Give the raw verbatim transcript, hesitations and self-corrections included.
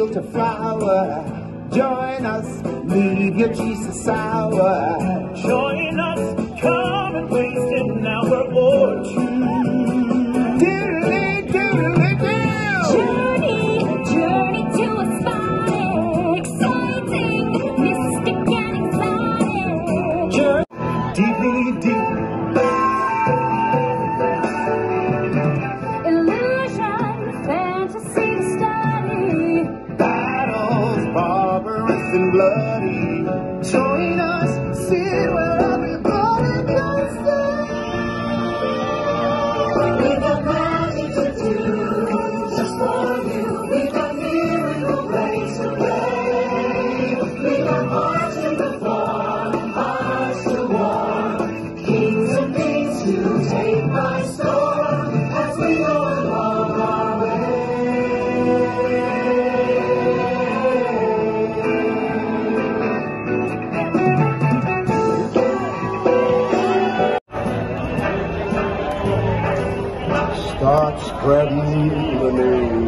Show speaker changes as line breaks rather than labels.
field to flower. Join us, leave your Jesus hour.
Join us, come and waste an hour or two.
Doodly, doodly, doo.
Journey, journey to a spot. Exciting, mystic and exotic.
Journey, deeply, deep.
Illusions, fantasy to study.
Battles, barbarous and bloody. Join us, sit where everybody can stay.
We got magic to do, just for you. We got miracle ways to play. We got hearts to perform, hearts to warm. Kings and queens to take by storm as we go along our way.
Start spreading the news.